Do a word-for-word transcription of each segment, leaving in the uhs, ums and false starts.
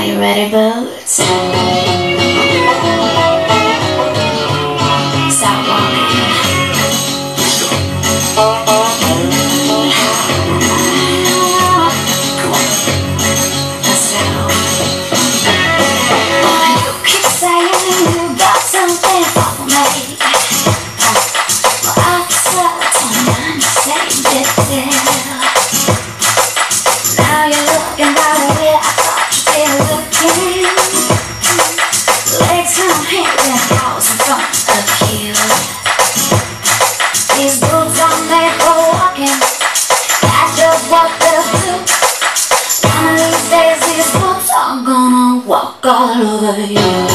you ready, boots? Stop walking. Come on. Let's go. You keep saying you got something for me. Well, I said tonight, same deal. Now you're looking right away. I thought you'd be looking. Legs from here and house in front of you. These boots are made for walking. That's just what they'll do. One of these days these boots are gonna walk all over you.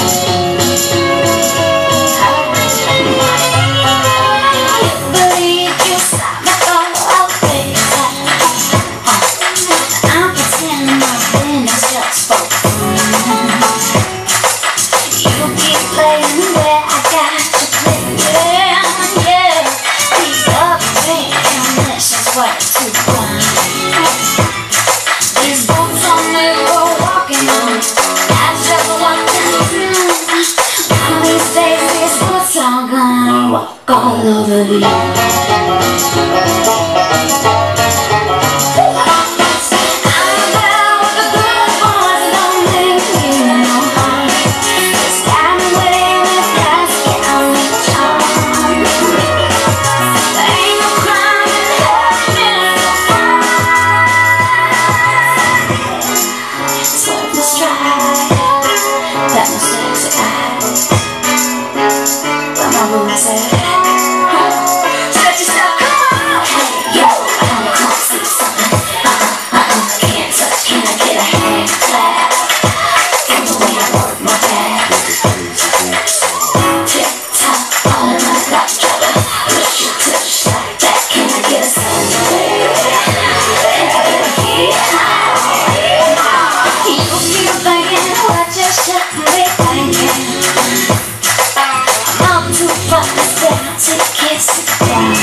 These boots are made for walking. That's just what they do. One of these days these boots are gonna walk all over you. That my sexy eyes. What my room said. Stretch yourself, come on. Hey, yo, I wanna come see something. Uh-uh, uh-uh, can't touch, can I get a hand clap? From the way I work my back. Tick tock, all in my clock, try to push you touch like that. Can I get a something? Can I get a hit? You keep thinking what you should be thinking. I'm too far to stand to kiss it down.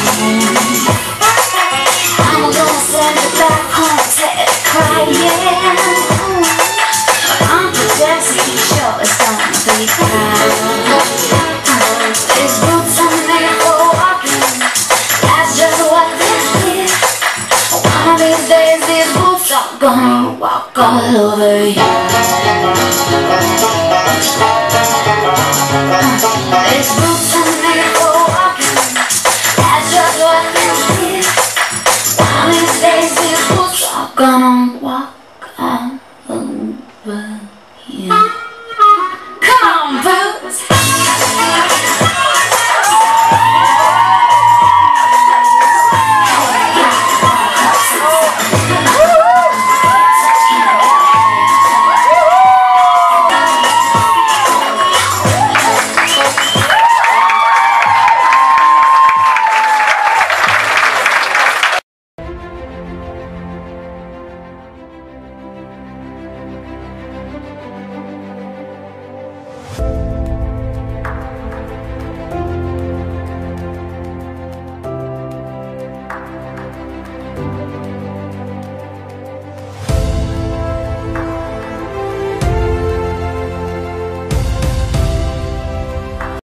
I'm gonna send it back home to it crying. I'm pretty sure it's gonna be proud. These boots are made for walking. That's just what they is. One of these days these boots are gonna walk all over you. These boots